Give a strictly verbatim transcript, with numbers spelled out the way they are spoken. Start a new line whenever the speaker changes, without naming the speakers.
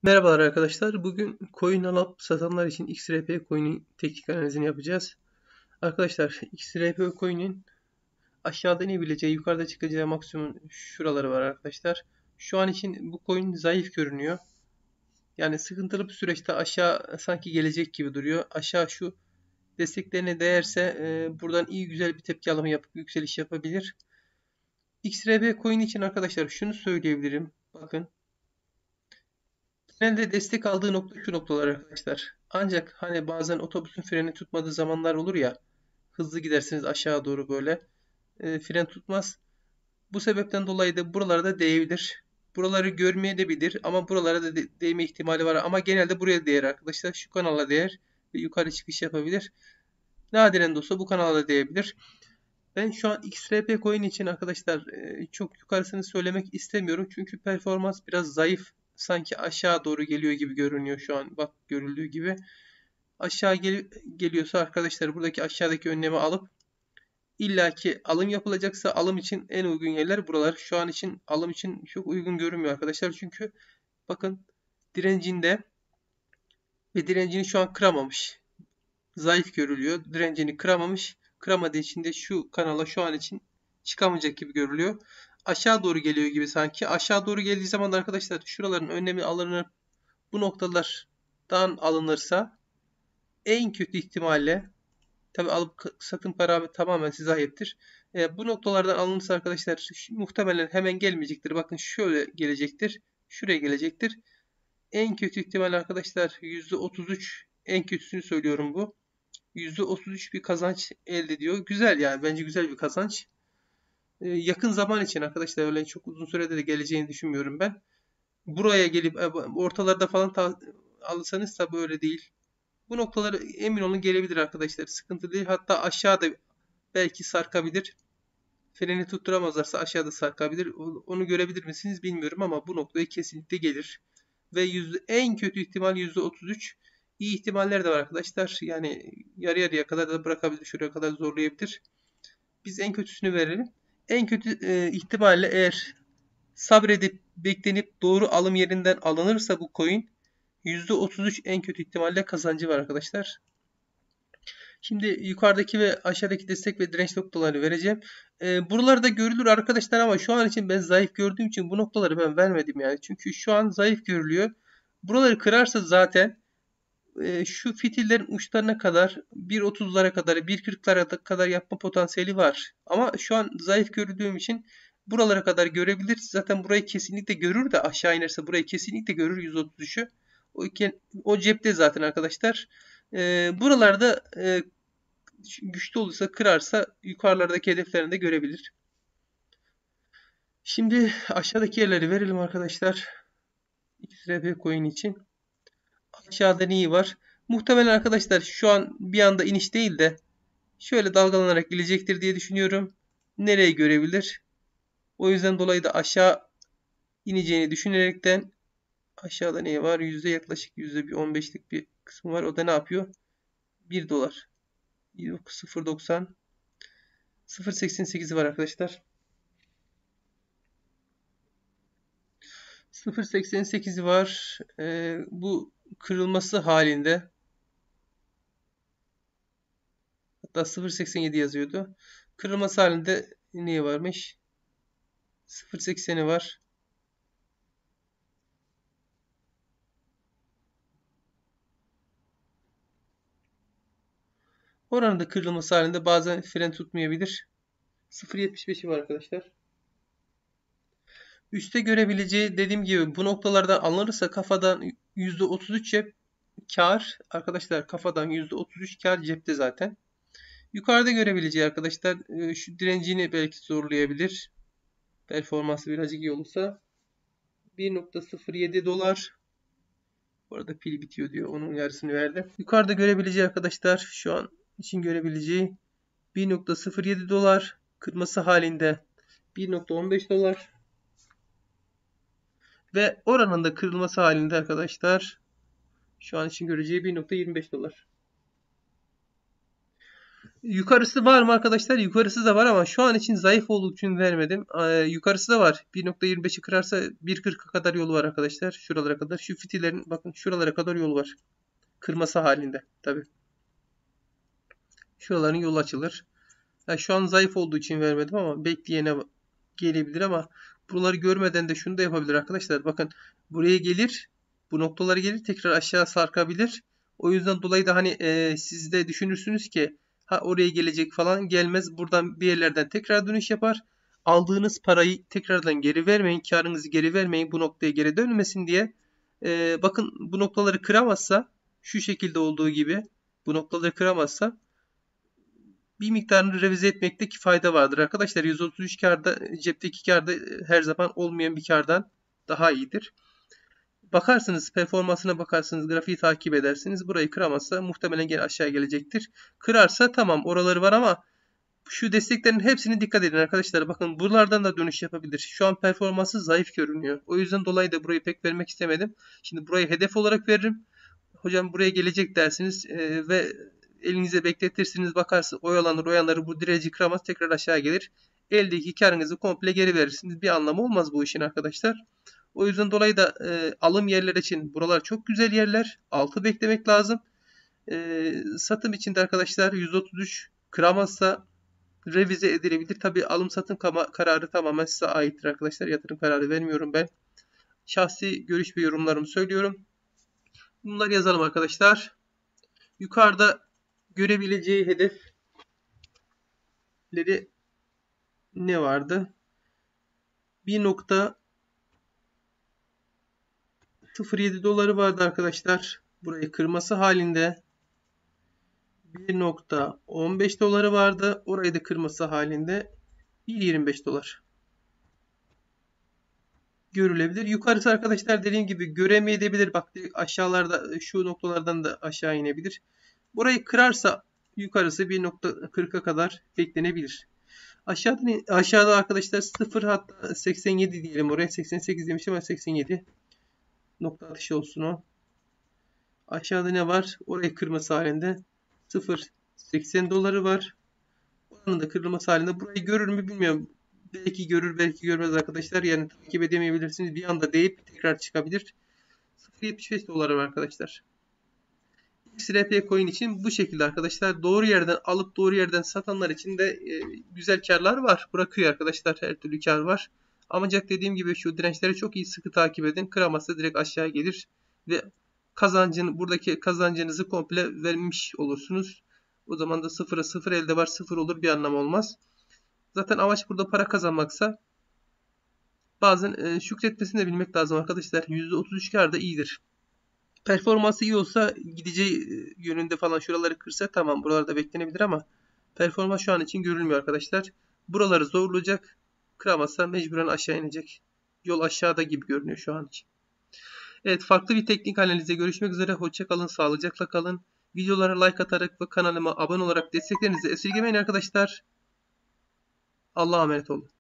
Merhabalar arkadaşlar. Bugün coin alıp satanlar için X R P coin'in teknik analizini yapacağız. Arkadaşlar X R P coin'in aşağıda inebileceği, yukarıda çıkacağı maksimum şuraları var arkadaşlar. Şu an için bu coin zayıf görünüyor. Yani sıkıntılı bir süreçte aşağı sanki gelecek gibi duruyor. Aşağı şu desteklerine değerse e, buradan iyi güzel bir tepki alımı yapıp yükseliş yapabilir. X R P coin için arkadaşlar şunu söyleyebilirim. Bakın. Genelde destek aldığı nokta şu noktalar arkadaşlar. Ancak hani bazen otobüsün freni tutmadığı zamanlar olur ya. Hızlı gidersiniz aşağı doğru böyle. E, fren tutmaz. Bu sebepten dolayı da buralarda değebilir. Buraları görmeye de bilir ama buralara da de değme ihtimali var. Ama genelde buraya değer arkadaşlar. Şu kanala değer ve yukarı çıkış yapabilir. Nadiren de olsa bu kanala da değebilir. Ben şu an X R P coin için arkadaşlar e, çok yukarısını söylemek istemiyorum. Çünkü performans biraz zayıf. Sanki aşağı doğru geliyor gibi görünüyor şu an. Bak görüldüğü gibi. Aşağı gel geliyorsa arkadaşlar buradaki aşağıdaki önlemi alıp illaki alım yapılacaksa alım için en uygun yerler buralar. Şu an için alım için çok uygun görünmüyor arkadaşlar. Çünkü bakın direncinde ve direncini şu an kıramamış. Zayıf görülüyor. Direncini kıramamış. Kıramadığı için de şu kanala şu an için çıkamayacak gibi görülüyor. Aşağı doğru geliyor gibi sanki. Aşağı doğru geldiği zaman da arkadaşlar şuraların önlemi alınır. Bu noktalardan alınırsa en kötü ihtimalle tabi alıp sakın para tamamen size ayıptır. E, bu noktalardan alınırsa arkadaşlar şu, muhtemelen hemen gelmeyecektir. Bakın şöyle gelecektir. Şuraya gelecektir. En kötü ihtimal arkadaşlar yüzde otuz üç, en kötüsünü söylüyorum bu. yüzde otuz üç bir kazanç elde ediyor. Güzel yani bence güzel bir kazanç. Ee, yakın zaman için arkadaşlar öyle çok uzun sürede de geleceğini düşünmüyorum ben. Buraya gelip e, ortalarda falan ta- alırsanız da böyle değil. Bu noktaları emin olun gelebilir arkadaşlar. Sıkıntı değil. Hatta aşağıda belki sarkabilir. Freni tutturamazlarsa aşağıda sarkabilir. Onu görebilir misiniz bilmiyorum ama bu noktaya kesinlikle gelir. Ve yüzde, en kötü ihtimal yüzde otuz üç. İyi ihtimaller de var arkadaşlar. Yani yarı yarıya kadar da bırakabilir. Şuraya kadar zorlayabilir. Biz en kötüsünü verelim. En kötü e, ihtimalle eğer sabredip beklenip doğru alım yerinden alınırsa bu coin yüzde otuz üç en kötü ihtimalle kazancı var arkadaşlar. Şimdi yukarıdaki ve aşağıdaki destek ve direnç noktalarını vereceğim. E, buralarda görülür arkadaşlar ama şu an için ben zayıf gördüğüm için bu noktaları ben vermedim yani. Çünkü şu an zayıf görülüyor. Buraları kırarsa zaten e, şu fitillerin uçlarına kadar bir otuzlara kadar bir kırklara kadar yapma potansiyeli var. Ama şu an zayıf gördüğüm için buralara kadar görebilir. Zaten burayı kesinlikle görür de aşağı inerse burayı kesinlikle görür yüz otuz üçü. O, o cepte zaten arkadaşlar. E, buralarda e, güçlü olursa kırarsa yukarılardaki hedeflerini de görebilir. Şimdi aşağıdaki yerleri verelim arkadaşlar. X R P coin için. Aşağıda neyi var? Muhtemelen arkadaşlar şu an bir anda iniş değil de şöyle dalgalanarak gelecektir diye düşünüyorum. Nereye görebilir? O yüzden dolayı da aşağı ineceğini düşünerekten aşağıda ne var? Yüzde yaklaşık yüzde bir on beşlik bir kısmı var. O da ne yapıyor? bir dolar. sıfır virgül doksan sıfır virgül seksen sekiz var arkadaşlar. sıfır virgül seksen sekiz var. Ee, bu kırılması halinde hatta sıfır virgül seksen yedi yazıyordu. Kırılması halinde niye varmış? sıfır virgül sekseni var. Oranın da kırılması halinde bazen fren tutmayabilir. sıfır virgül yetmiş beşi var arkadaşlar. Üste görebileceği dediğim gibi bu noktalardan alınırsa kafadan yüzde otuz üç cep kar. Arkadaşlar kafadan yüzde otuz üç kar cepte zaten. Yukarıda görebileceği arkadaşlar şu direncini belki zorlayabilir. Performansı birazcık iyi olursa. bir nokta sıfır yedi dolar. Bu arada pil bitiyor diyor. Onun yarısını verdim. Yukarıda görebileceği arkadaşlar şu an için görebileceği bir nokta sıfır yedi dolar. Kırması halinde bir nokta on beş dolar. Ve oranın da kırılması halinde arkadaşlar şu an için göreceği bir nokta yirmi beş dolar. Yukarısı var mı arkadaşlar? Yukarısı da var ama şu an için zayıf olduğu için vermedim. Ee, yukarısı da var. bir nokta yirmi beşi kırarsa bir kırka kadar yolu var arkadaşlar. Şuralara kadar. Şu fitilerin bakın şuralara kadar yolu var. Kırması halinde tabi. Şuraların yolu açılır. Yani şu an zayıf olduğu için vermedim ama bekleyene gelebilir ama buraları görmeden de şunu da yapabilir arkadaşlar. Bakın buraya gelir. Bu noktaları gelir. Tekrar aşağı sarkabilir. O yüzden dolayı da hani e, siz de düşünürsünüz ki ha oraya gelecek falan, gelmez. Buradan bir yerlerden tekrar dönüş yapar. Aldığınız parayı tekrardan geri vermeyin. Karınızı geri vermeyin. Bu noktaya geri dönmesin diye. E, bakın bu noktaları kıramazsa, şu şekilde olduğu gibi bu noktaları kıramazsa bir miktarını revize etmekteki fayda vardır arkadaşlar. yüz otuz üç karda, cepteki karda her zaman olmayan bir kardan daha iyidir. Bakarsınız, performansına bakarsınız, grafiği takip edersiniz. Burayı kıramazsa muhtemelen gene aşağı gelecektir. Kırarsa tamam, oraları var ama şu desteklerin hepsini dikkat edin arkadaşlar. Bakın buralardan da dönüş yapabilir. Şu an performansı zayıf görünüyor. O yüzden dolayı da burayı pek vermek istemedim. Şimdi burayı hedef olarak veririm. Hocam buraya gelecek dersiniz e, ve elinize bekletirsiniz, bakarsınız oyalanır oyalanır, bu direci kıramaz, tekrar aşağı gelir. Eldeki karınızı komple geri verirsiniz. Bir anlamı olmaz bu işin arkadaşlar. O yüzden dolayı da e, alım yerler için buralar çok güzel yerler. Altı beklemek lazım. E, satım için de arkadaşlar yüz otuz üç kıramazsa revize edilebilir. Tabi alım satım kararı tamamen size aittir arkadaşlar. Yatırım kararı vermiyorum ben. Şahsi görüş ve yorumlarımı söylüyorum. Bunları yazalım arkadaşlar. Yukarıda görebileceği hedefleri ne vardı? bir nokta sıfır yedi doları vardı arkadaşlar. Burayı kırması halinde bir nokta on beş doları vardı. Orayı da kırması halinde bir nokta yirmi beş dolar görülebilir. Yukarısı arkadaşlar dediğim gibi göremeyebilir. Bak aşağılarda, şu noktalardan da aşağı inebilir. Burayı kırarsa yukarısı bir nokta kırka kadar beklenebilir. Aşağıda, aşağıda arkadaşlar sıfır, hatta seksen yedi diyelim, oraya seksen sekiz demiştim ama seksen yedi nokta atışı olsun o. Aşağıda ne var? Orayı kırması halinde sıfır nokta seksen doları var. Oranın da kırılması halinde burayı görür mü bilmiyorum. Belki görür, belki görmez arkadaşlar. Yani takip edemeyebilirsiniz. Bir anda deyip tekrar çıkabilir. sıfır nokta yetmiş beş doları var arkadaşlar. X R P coin için bu şekilde arkadaşlar. Doğru yerden alıp doğru yerden satanlar için de e, güzel karlar var. Bırakıyor arkadaşlar. Her türlü kar var. Ancak dediğim gibi şu dirençleri çok iyi sıkı takip edin. Kıramazsa direkt aşağı gelir. Ve kazancını, buradaki kazancınızı komple vermiş olursunuz. O zaman da sıfıra sıfır, elde var sıfır olur, bir anlam olmaz. Zaten amaç burada para kazanmaksa bazen e, şükretmesini de bilmek lazım arkadaşlar. yüzde otuz üç kar da iyidir. Performansı iyi olsa, gideceği yönünde falan şuraları kırsa tamam, buralarda beklenebilir ama performans şu an için görülmüyor arkadaşlar. Buraları zorlayacak. Kıramazsa mecburen aşağı inecek. Yol aşağıda gibi görünüyor şu an için. Evet, farklı bir teknik analizde görüşmek üzere. Hoşça kalın, sağlıcakla kalın. Videolara like atarak ve kanalıma abone olarak desteklerinizi esirgemeyin arkadaşlar. Allah'a emanet olun.